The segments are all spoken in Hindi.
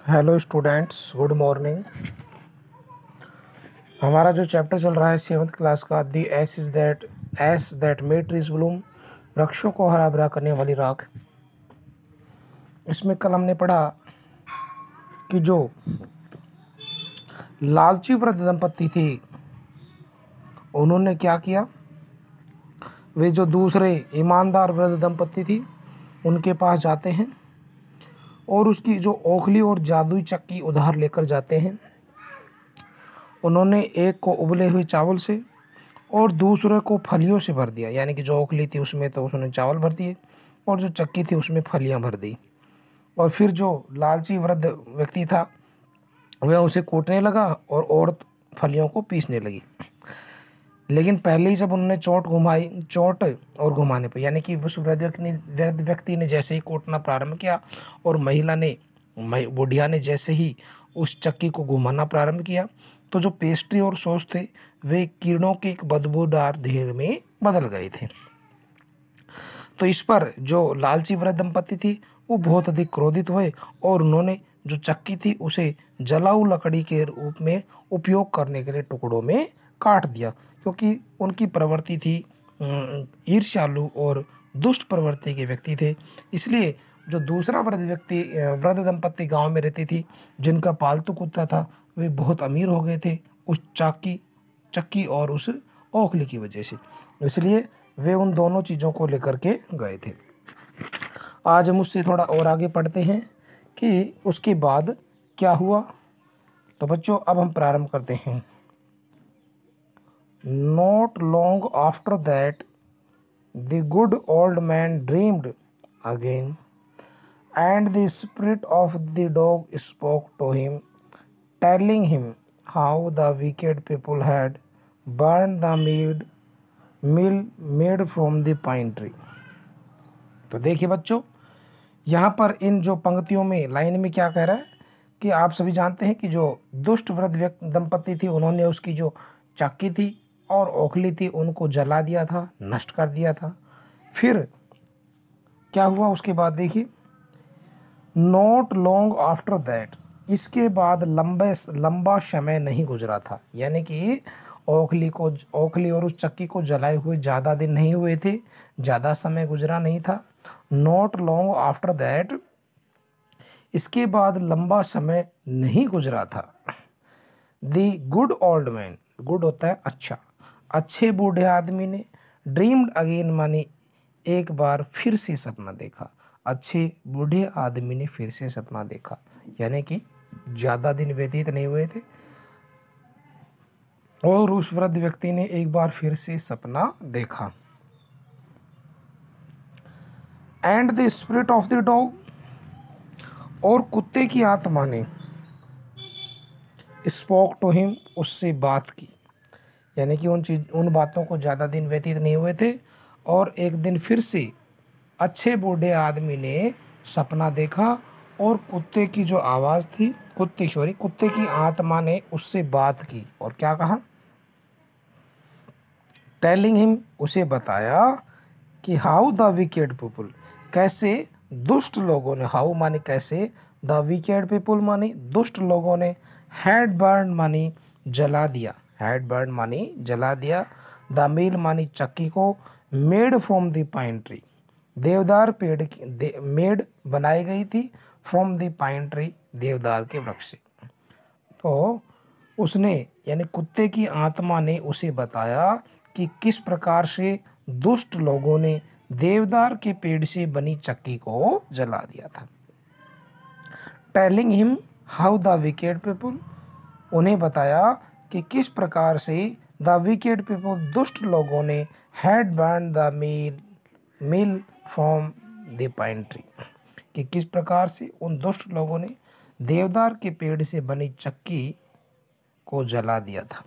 Hello students, good morning. हमारा जो चैप्टर चल रहा है 7th क्लास का, the ash that made trees bloom, वृक्षों को हरा भरा करने वाली राख। इसमें कल हमने पढ़ा कि जो लालची वृद्ध दंपत्ति थी उन्होंने क्या किया। वे जो दूसरे ईमानदार वृद्ध दंपत्ति थी उनके पास जाते हैं और उसकी जो ओखली और जादुई चक्की उधार लेकर जाते हैं। उन्होंने एक को उबले हुए चावल से और दूसरे को फलियों से भर दिया, यानी कि जो ओखली थी उसमें तो उसने चावल भर दिए और जो चक्की थी उसमें फलियां भर दी। और फिर जो लालची वृद्ध व्यक्ति था वह उसे कूटने लगा और औरत फलियों को पीसने लगी। लेकिन पहले ही जब उन्होंने चोट और घुमाने पर, यानी कि उस वृद्ध व्यक्ति ने जैसे ही कूटना प्रारंभ किया और बुढ़िया ने जैसे ही उस चक्की को घुमाना प्रारंभ किया तो जो पेस्ट्री और सॉस थे वे कीड़ों के एक बदबूदार ढेर में बदल गए थे। तो इस पर जो लालची वृद्ध दंपति थी वो बहुत अधिक क्रोधित हुए और उन्होंने जो चक्की थी उसे जलाऊ लकड़ी के रूप में उपयोग करने के लिए टुकड़ों में काट दिया, क्योंकि उनकी प्रवृत्ति थी ईर्ष्यालु और दुष्ट प्रवृत्ति के व्यक्ति थे। इसलिए जो दूसरा वृद्ध दंपत्ति गांव में रहती थी जिनका पालतू कुत्ता था वे बहुत अमीर हो गए थे उस चक्की और उस ओखली की वजह से। इसलिए वे उन दोनों चीज़ों को लेकर के गए थे। आज हम उससे थोड़ा और आगे पढ़ते हैं कि उसके बाद क्या हुआ। तो बच्चों अब हम प्रारंभ करते हैं। Not long after that the good old man dreamed again and the spirit of the dog spoke to him, telling him how the wicked people had burned the meal made from the pine tree। तो देखिए बच्चों, यहाँ पर इन जो पंक्तियों में लाइन में क्या कह रहा है कि आप सभी जानते हैं कि जो दुष्ट वृद्ध दंपत्ति थी उन्होंने उसकी जो चक्की थी और ओखली थी उनको जला दिया था, नष्ट कर दिया था। फिर क्या हुआ उसके बाद देखिए, नॉट लॉन्ग आफ्टर दैट, इसके बाद लंबा समय नहीं गुजरा था, यानी कि ओखली और उस चक्की को जलाए हुए ज़्यादा दिन नहीं हुए थे, ज़्यादा समय गुजरा नहीं था। नॉट लॉन्ग आफ्टर दैट, इसके बाद लंबा समय नहीं गुजरा था। The good old man, good होता है अच्छा, अच्छे बूढ़े आदमी ने ड्रीम्ड अगेन मानी एक बार फिर से सपना देखा। अच्छे बूढ़े आदमी ने फिर से सपना देखा, यानी कि ज़्यादा दिन व्यतीत नहीं हुए थे और उस वृद्ध व्यक्ति ने एक बार फिर से सपना देखा। And the spirit of the dog, और कुत्ते की आत्मा ने स्पोक टू हिम, उससे बात की, यानी कि उन बातों को ज़्यादा दिन व्यतीत नहीं हुए थे और एक दिन फिर से अच्छे बूढ़े आदमी ने सपना देखा और कुत्ते की जो आवाज़ थी कुत्ते की आत्मा ने उससे बात की और क्या कहा, टेलिंग हिम, उसे बताया कि हाउ द विकेड पीपुल, कैसे दुष्ट लोगों ने, हाउ माने कैसे, द विकेड पीपुल माने दुष्ट लोगों ने, हैड बर्न मानी जला दिया, हैड बर्न मानी जला दिया, द मील मानी चक्की को, made from the pine tree, देवदार पेड़ की मेड बनाई गई थी, फ्रॉम द पाइन ट्री, देवदार के वृक्ष से। तो उसने यानी कुत्ते की आत्मा ने उसे बताया कि किस प्रकार से दुष्ट लोगों ने देवदार के पेड़ से बनी चक्की को जला दिया था। Telling him how the wicked people, उन्हें बताया कि किस प्रकार से द विकेड पीपुल, दुष्ट लोगों ने, had burn the mill from the pine tree, कि किस प्रकार से उन दुष्ट लोगों ने देवदार के पेड़ से बनी चक्की को जला दिया था।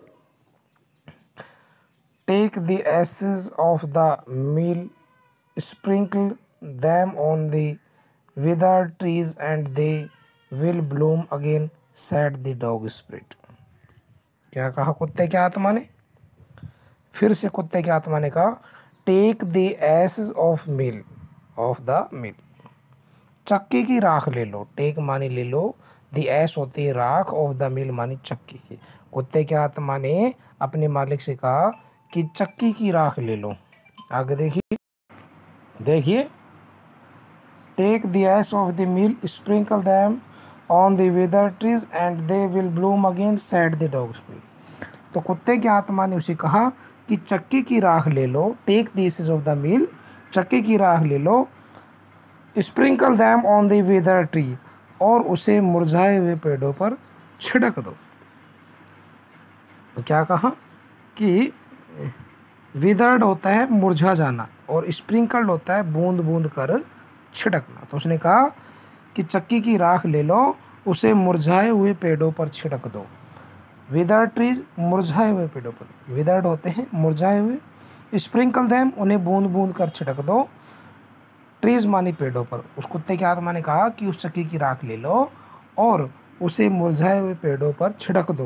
Take the ashes of the mill, sprinkle them on the withered trees and they will bloom again, said the dog spirit। क्या कहा कुत्ते की आत्मा ने, फिर से कुत्ते की आत्मा ने कहा take the ashes of the mill, चक्की की राख ले लो, टेक मानी ले लो, द ऐश होती है राख, ऑफ द मिल मानी चक्की की। कुत्ते के आत्मा ने अपने मालिक से कहा कि चक्की की राख ले लो। आगे देखिए, देखिए, take the ash of the mill, sprinkle them on the withered trees and they will bloom again, said the dog spirit. तो कुत्ते की आत्मा ने उसे कहा कि चक्की की राख ले लो, take the ashes of the mill, चक्की की राख ले लो, sprinkle them on the withered tree, और उसे मुरझाए हुए पेड़ों पर छिड़क दो। क्या कहा कि विदर्ड होता है मुरझा जाना, और स्प्रिंकल्ड होता है बूंद बूंद कर छिड़कना। तो उसने कहा कि चक्की की राख ले लो, उसे मुरझाए हुए पेड़ों पर छिड़क दो। विदर्ड ट्रीज, मुरझाए हुए पेड़ों पर, विदर्ड होते हैं मुरझाए हुए, स्प्रिंकल दैम, उन्हें बूंद बूंद कर छिड़क दो, ट्रीज मानी पेड़ों पर। उस कुत्ते की आत्मा ने कहा कि उस चक्की की राख ले लो और उसे मुरझाए हुए पेड़ों पर छिड़क दो,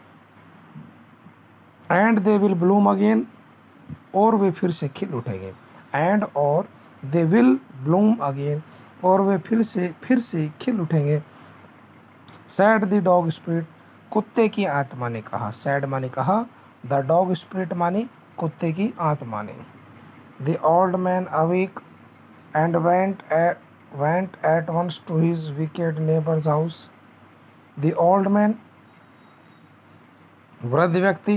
and they will bloom again, और वे फिर से खिल उठेंगे। एंड और दे विल ब्लूम अगेन, और वे फिर से खिल उठेंगे। सैड द डॉग स्पिरिट, कुत्ते की आत्मा ने कहा, सैड माने कहा, द डॉग स्पिरिट माने कुत्ते की आत्मा ने। The old man awake and went at once to his wicked neighbor's house. The old man, वृद्ध व्यक्ति,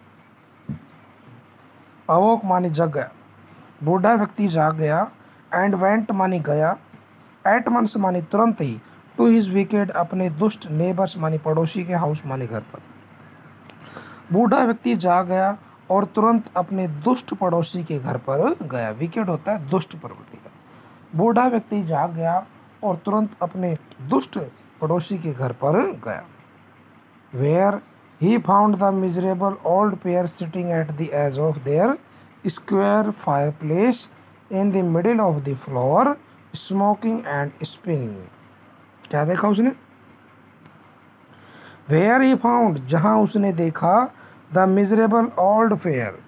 अवोक मानी जग गया, बूढ़ा व्यक्ति जाग गया, एंड वेंट मानी गया, एट वंस मानी तुरंत ही, टू हिज विकेड, अपने दुष्ट, नेबर्स मानी पड़ोसी के, हाउस मानी घर पर। बूढ़ा व्यक्ति जाग गया और तुरंत अपने दुष्ट पड़ोसी के घर पर गया। विकेड होता है दुष्ट प्रवृत्ति का। बूढ़ा व्यक्ति जाग गया और तुरंत अपने दुष्ट पड़ोसी के घर पर गया। Where he found the miserable old pair sitting at the edge of their square fireplace in the middle of the floor, smoking and spinning. क्या देखा उसने? वेयर ही फाउंड, जहां उसने देखा, द मिजरेबल ओल्ड पेयर,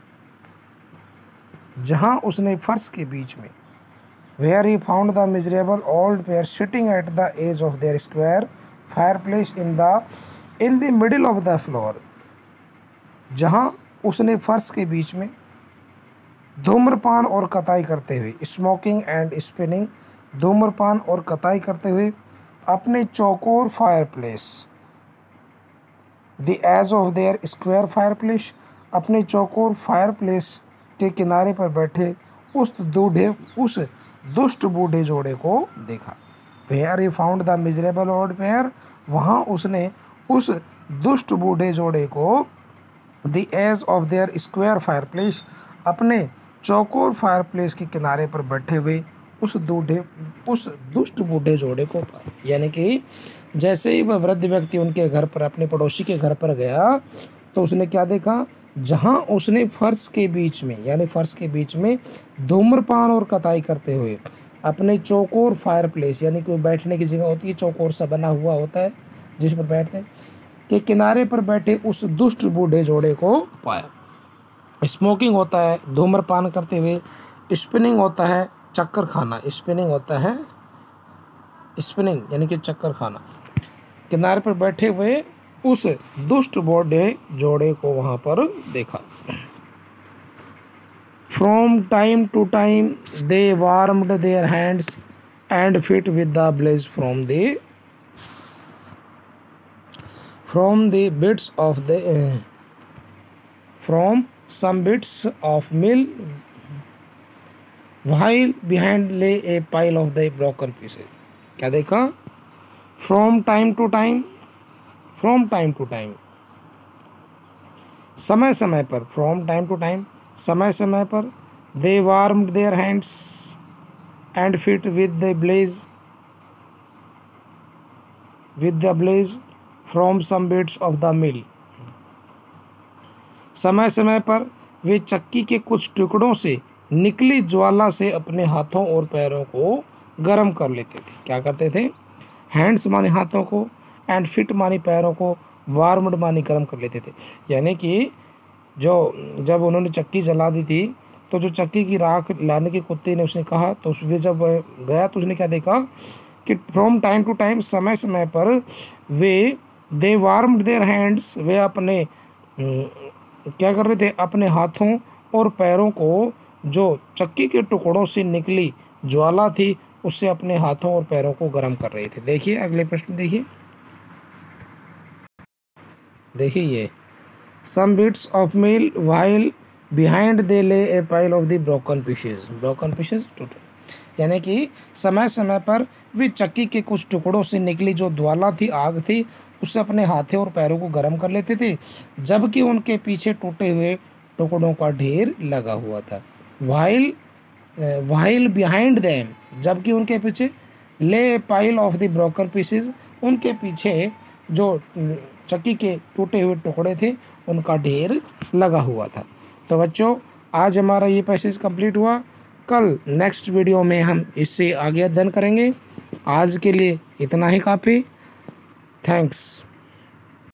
जहां उसने फर्श के बीच में, where he found the miserable old pair sitting at the edge of their square fireplace in the middle of the floor, जहां उसने फर्श के बीच में धूम्रपान और कताई करते हुए, स्मोकिंग एंड स्पिनिंग, धूम्रपान और कताई करते हुए, अपने चौकोर fireplace, the edge of their square fireplace, अपने चौकोर फायरप्लेस के किनारे पर बैठे उस दुष्ट बूढ़े जोड़े को देखा। Where he found the miserable old pair, वहाँ उसने उस दुष्ट बूढ़े जोड़े को, the edge of their square fireplace, अपने चौकोर फायरप्लेस के किनारे पर बैठे हुए उस दुष्ट बूढ़े जोड़े को पाया। यानी कि जैसे ही वह वृद्ध व्यक्ति उनके घर पर, अपने पड़ोसी के घर पर गया, तो उसने क्या देखा? जहां उसने फर्श के बीच में, यानी फर्श के बीच में धूम्रपान और कताई करते हुए, अपने चौकोर फायर प्लेस, यानी कि बैठने की जगह होती है, चौकोर सा बना हुआ होता है जिस पर बैठते हैं, के किनारे पर बैठे उस दुष्ट बूढ़े जोड़े को पाया। स्मोकिंग होता है धूम्रपान करते हुए, स्पिनिंग होता है चक्कर खाना, स्पिनिंग होता है, स्पिनिंग यानी कि चक्कर खाना, किनारे पर बैठे हुए उस दुष्ट बूढ़े जोड़े को वहां पर देखा। From time to time they warmed their hands and feet with the blaze from some bits of mill, while behind lay a pile of the broken pieces. क्या देखा? From time to time, समय समय पर, from time to time, समय समय पर, they warmed their hands and feet with the blaze from some bits of the mill. समय समय पर वे चक्की के कुछ टुकड़ों से निकली ज्वाला से अपने हाथों और पैरों को गर्म कर लेते थे। क्या करते थे? हैंड्स माने हाथों को, एंड फिट माने पैरों को, वार्म्ड माने गर्म कर लेते थे। यानी कि जब उन्होंने चक्की जला दी थी तो जो चक्की की राख लाने के कुत्ते ने उसने कहा, तो उसने जब गया तो उसने क्या देखा कि फ्रॉम टाइम टू टाइम, समय समय पर वे दे वार्म्ड देयर हैंड्स, वे अपने क्या कर रहे थे, अपने हाथों और पैरों को जो चक्की के टुकड़ों से निकली ज्वाला थी उससे अपने हाथों और पैरों को गर्म कर रहे थे। देखिए अगले प्रश्न देखिए, देखिए ये some bits of meal while behind they lay a pile of the broken pieces, broken pieces यानी कि समय समय पर वे चक्की के कुछ टुकड़ों से निकली जो ज्वाला थी, आग थी, उससे अपने हाथों और पैरों को गर्म कर लेते थे, जबकि उनके पीछे टूटे हुए टुकड़ों का ढेर लगा हुआ था। वाइल वाइल बिहाइंड देम, जबकि उनके पीछे lay pile of the broken pieces, उनके पीछे जो चक्की के टूटे हुए टुकड़े थे उनका ढेर लगा हुआ था। तो बच्चों आज हमारा ये पैसेज कंप्लीट हुआ। कल नेक्स्ट वीडियो में हम इससे आगे अध्ययन करेंगे। आज के लिए इतना ही काफ़ी। थैंक्स।